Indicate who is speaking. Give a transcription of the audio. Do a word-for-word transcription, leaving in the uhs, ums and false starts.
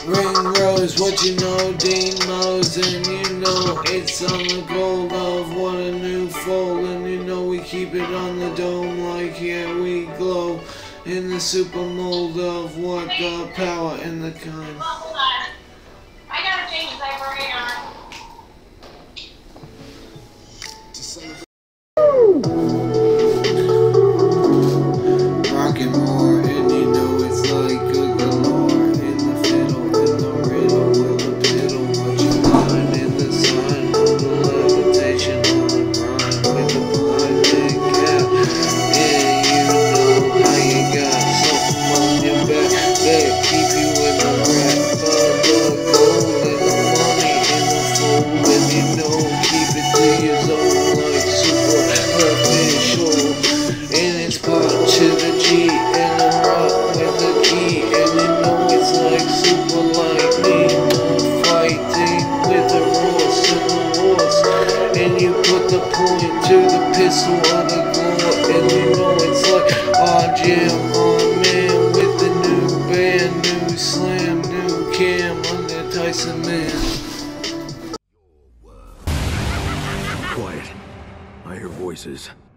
Speaker 1: Ring Rose, what you know, Dean Mose, and you know it's on the gold of what a new fold, and you know we keep it on the dome like here we glow in the super mold of what the power and the kind.
Speaker 2: Well, hold on. I gotta change the vibrator.
Speaker 1: Rockin' more, and you know it's like good galore in the fiddle, in the riddle, with the piddle, what you find in the sun, on the levitation, on the grind, with the blind man cap. Yeah, you know how you got something on your back that keep you in the rack, but the gold and the money in the fold, and you know keep it to your zone like super official. And it's part to the G and the rock with the key, and you know it's like super lightning, uh, fighting with the horse and the horse, and you put the point to the pistol of the gore, and you know it's like our jam, our man with the new band, new slam, new cam under Tyson Man.
Speaker 3: Quiet. I hear voices.